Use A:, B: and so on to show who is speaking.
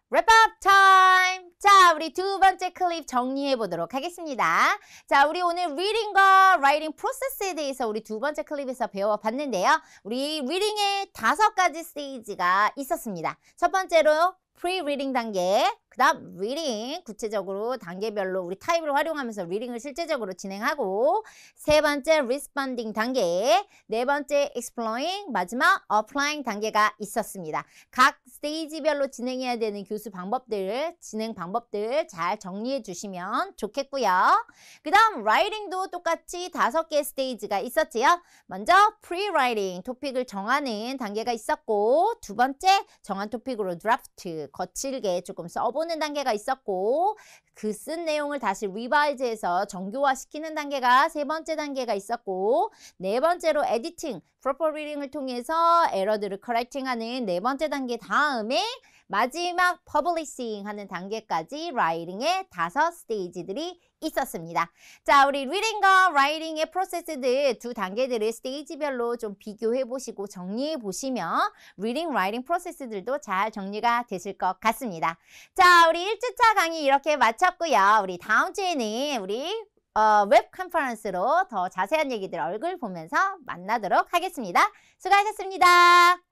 A: 랩업 타임! 자, 우리 두 번째 클립 정리해 보도록 하겠습니다. 자, 우리 오늘 reading과 writing 프로세스에 대해서 우리 두 번째 클립에서 배워봤는데요. 우리 reading의 5가지 스테이지가 있었습니다. 첫 번째로 pre-reading 단계, 그 다음 reading, 구체적으로 단계별로 우리 타입을 활용하면서 reading을 실제적으로 진행하고, 세 번째 responding 단계, 네 번째 exploring, 마지막 applying 단계가 있었습니다. 각 스테이지별로 진행해야 되는 교수 방법들, 진행 방법들 잘 정리해 주시면 좋겠고요. 그 다음 writing도 똑같이 5개의 스테이지가 있었지요. 먼저 pre-writing, 토픽을 정하는 단계가 있었고, 두 번째 정한 토픽으로 draft, 거칠게 조금 써보는 단계가 있었고, 그 쓴 내용을 다시 리바이즈해서 정교화시키는 단계가 세 번째 단계가 있었고, 네 번째로 에디팅, proper reading을 통해서 에러들을 correcting하는 네 번째 단계 다음에 마지막 publishing 하는 단계까지 writing의 5 스테이지들이 있었습니다. 자, 우리 reading과 writing의 프로세스들 두 단계들을 스테이지별로 좀 비교해 보시고 정리해 보시면 reading, writing 프로세스들도 잘 정리가 되실 것 같습니다. 자, 우리 1주차 강의 이렇게 마쳤고요. 우리 다음 주에는 우리 웹 컨퍼런스로 더 자세한 얘기들 얼굴 보면서 만나도록 하겠습니다. 수고하셨습니다.